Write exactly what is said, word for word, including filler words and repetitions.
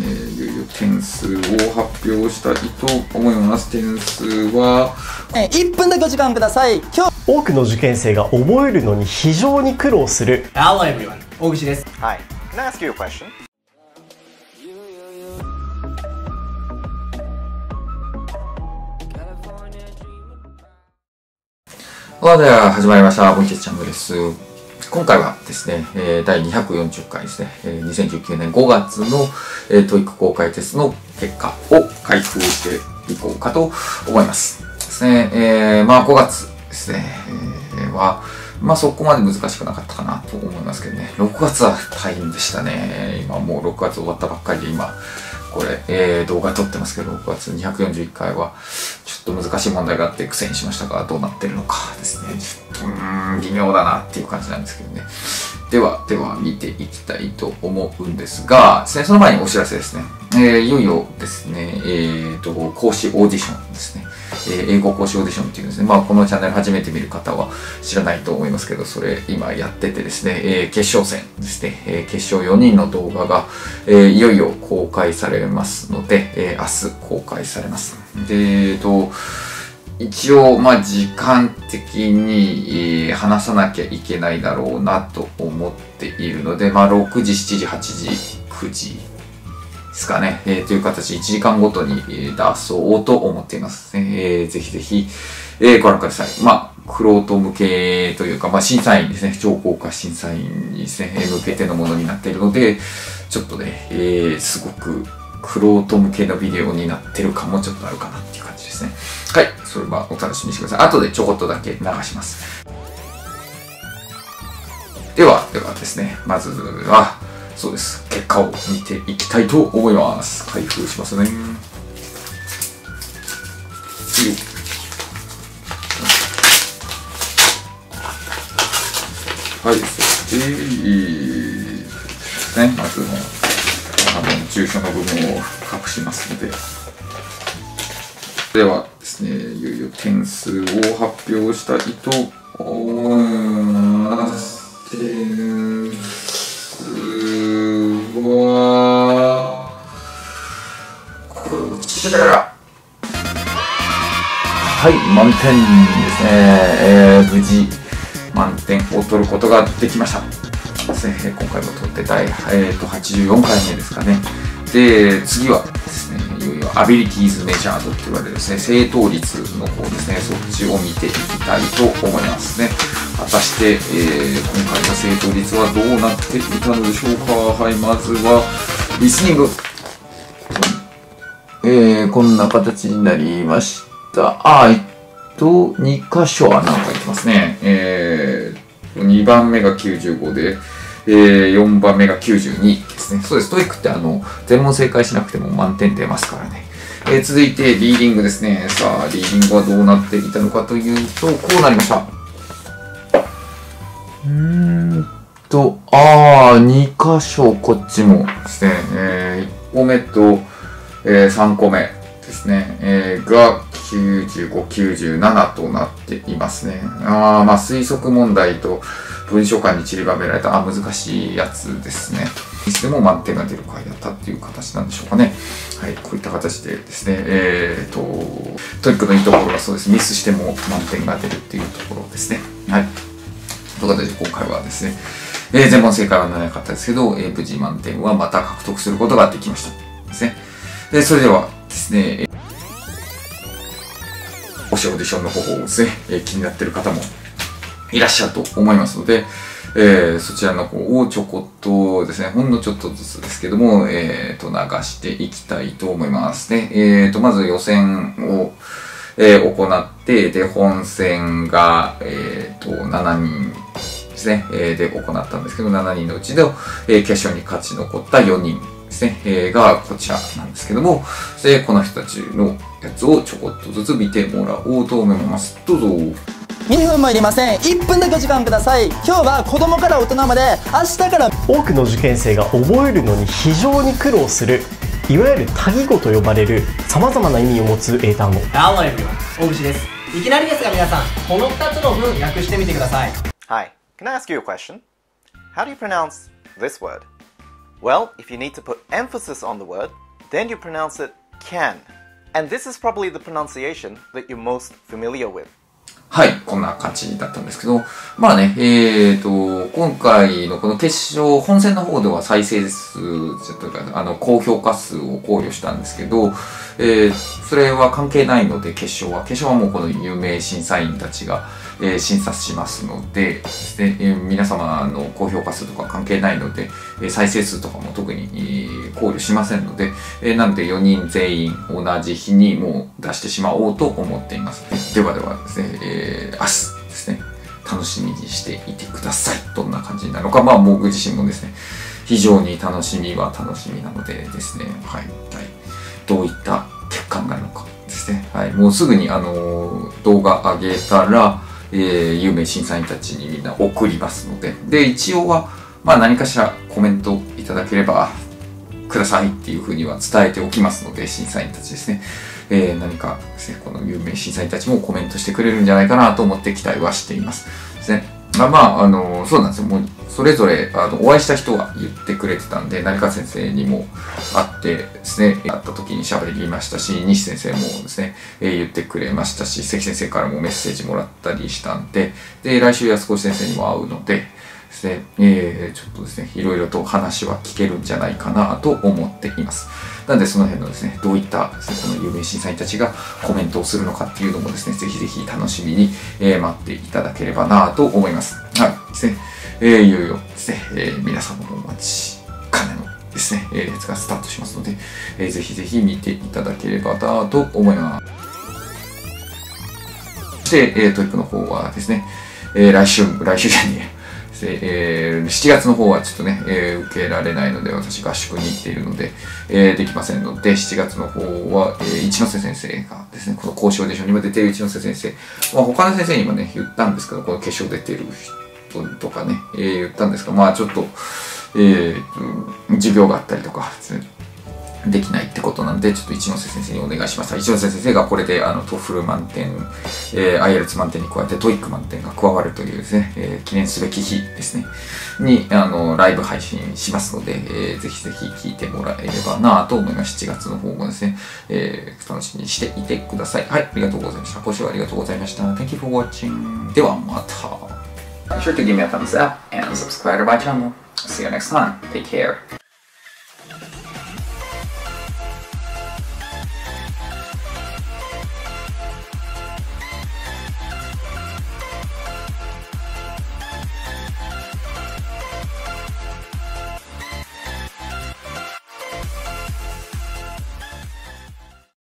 ね、いよいよ点数を発表したいと思います。点数は、 いっぷんだけお時間ください。今日多くの受験生が覚えるのに非常に苦労する。 Hello everyone、大口です。 Hi, can I ask you a question? はでは始まりました。ボイチェスチャンネルです。今回はですね、えー、だいにひゃくよんじゅっかいですね、えー、にせんじゅうきゅうねんごがつの、えー、トイック公開テストの結果を開封していこうかと思います。ですね、えー、まあごがつですね、えー、は、まあそこまで難しくなかったかなと思いますけどね、ろくがつは大変でしたね。今もうろくがつ終わったばっかりで今、これ、えー、動画撮ってますけど、ろくがつにひゃくよんじゅういっかいは、ちょっと難しい問題があって苦戦しましたが、どうなってるのかですね。ちょっと、うーん、微妙だなっていう感じなんですけどね。では、では、見ていきたいと思うんですが、ですね、その前にお知らせですね。えー、いよいよですね、えーと、講師オーディションですね。えー、英語講師オーディションっていうんですね。まあ、このチャンネル初めて見る方は知らないと思いますけど、それ今やっててですね、えー、決勝戦ですね、えー、決勝よにんの動画が、えー、いよいよ公開されますので、えー、明日公開されます。で、えーと、一応、まあ、時間的に、えー、話さなきゃいけないだろうなと思っているので、まあ、ろくじ、しちじ、はちじ、くじですかね、えー、という形、いちじかんごとに、えー、出そうと思っています、ね。えー、ぜひぜひ、えー、ご覧ください。まあ、玄人向けというか、まあ、審査員ですね、超高価審査員にですね、向けてのものになっているので、ちょっとね、えー、すごく玄人向けのビデオになってる感もちょっとあるかなっていう感じですね。はい。それはお楽しみにしてください。後でちょこっとだけ流します。では、ではですね、まずは、そうです。結果を見ていきたいと思います。開封しますね。はい、そして、ですね、まずの、あの、住所の部分を隠しますので、ではですね、いよいよ点数を発表したいと思います。点数は、こちら。はい、満点ですね。えー、無事、満点を取ることができました。ですね、今回も取って第、えー、とはちじゅうよんかいめですかね。で、次はですね、いよいよアビリティーズメジャードって言われるですね、正答率の方ですね、そっちを見ていきたいと思いますね。果たして、えー、今回の正答率はどうなっていたのでしょうか。はい、まずは、リスニング。えー、こんな形になりました。あ、えっと、に箇所は何か言ってますね。えー、にばんめがきゅうじゅうごで、えー、よんばんめがきゅうじゅうにですね。そうです。トイックってあの、全問正解しなくても満点出ますからね。えー、続いて、リーディングですね。さあ、リーディングはどうなっていたのかというと、こうなりました。うーんと、あー、に箇所、こっちもですね。えー、いっこめと、えー、さんこめですね。えー、が、きゅうじゅうご、きゅうじゅうななとなっていますね。あー、まあ、推測問題と、文章間に散りばめられた、あ、難しいやつですね。いつでも満点が出る回だったっていう形なんでしょうかね。はい、こういった形でですね、えーと、トイックのいいところがそうです。ミスしても満点が出るっていうところですね。はい。という形で今回はですね、えー、全問正解はならなかったですけど、えー、無事満点はまた獲得することができました。ですね。で、それではですね、もしオーディションの方法をですね、えー、気になっている方もいらっしゃると思いますので、えー、そちらの方をちょこっとですね、ほんのちょっとずつですけども、えーと、流していきたいと思いますね。えーと、まず予選を、えー、行って、で、本戦が、えーと、しちにんですね、えー、で行ったんですけど、しちにんのうちの、えー、決勝に勝ち残ったよにんですね、えー、がこちらなんですけども、で、この人たちのやつをちょこっとずつ見てもらおうと思います。どうぞ。 にふんもいりません。いっぷんだけお時間ください。今日は子供から大人まで明日から多くの受験生が覚えるのに非常に苦労する、いわゆる多義語と呼ばれる様々な意味を持つ英単語。 Hello everyone、大口です。いきなりですが皆さん、このふたつの文訳してみてください。 Hi, can I ask you a question? How do you pronounce this word? Well, if you need to put emphasis on the word, then you pronounce it can. And this is probably the pronunciation that you're most familiar with. はい、こんな感じだったんですけど、まあね、えーと、今回のこの決勝、本戦の方では再生数というか、あの、高評価数を考慮したんですけど、えー、それは関係ないので、決勝は、決勝はもうこの有名審査員たちが、えー、審査しますので、ですね、えー、皆様の高評価数とか関係ないので、えー、再生数とかも特に、えー、考慮しませんので、えー、なのでよにん全員同じ日にもう出してしまおうと思っています。ではではですね、えー、明日ですね、楽しみにしていてください。どんな感じになるのか、まあ僕自身もですね、非常に楽しみは楽しみなのでですね、はい、はい、どういった結果になるのかですね、はい、もうすぐにあのー、動画上げたら、えー、有名審査員たちにみんな送りますので、で、一応は、まあ何かしらコメントいただければくださいっていうふうには伝えておきますので、審査員たちですね、えー、何かですね、この有名審査員たちもコメントしてくれるんじゃないかなと思って期待はしています。ですね。まあ、まあ、あの、そうなんですよ。もう、それぞれ、あの、お会いした人は言ってくれてたんで、成川先生にも会ってですね、会った時に喋りましたし、西先生もですね、えー、言ってくれましたし、関先生からもメッセージもらったりしたんで、で、来週安越先生にも会うので、ですね、えー、ちょっとですね、いろいろと話は聞けるんじゃないかなと思っています。なので、その辺のですね、どういったですね、この有名審査員たちがコメントをするのかっていうのもですね、ぜひぜひ楽しみに、えー、待っていただければなと思います。はい。ですね、えー、いよいよですね、えー、皆様のお待ちかねのですね、えー、列がスタートしますので、えー、ぜひぜひ見ていただければなと思います。そして、えー、トイックの方はですね、えー、来週、来週じゃねえや。えー、しちがつの方はちょっとね、えー、受けられないので、私合宿に行っているので、えー、できませんので、しちがつの方は、えー、一ノ瀬先生がですね、この交渉でしょにも出ている一ノ瀬先生、まあ、他の先生にもね、言ったんですけど、この決勝出ている人とかね、えー、言ったんですが、まあちょっと、えー、授業があったりとかですね、できないってことなんで、ちょっと一ノ瀬先生にお願いしました。一ノ瀬先生がこれで、あの、トフル満点、えー、アイエルツ 満点に加えてトイック満点が加わるというですね、えー、記念すべき日ですね、に、あの、ライブ配信しますので、えー、ぜひぜひ聞いてもらえればなと思います。しちがつの方もですね、えー、楽しみにしていてください。はい、ありがとうございました。ご視聴ありがとうございました。Thank you for watching. ではまた。Be sure to give me a thumbs up and subscribe to my channel. See you next time. Take care.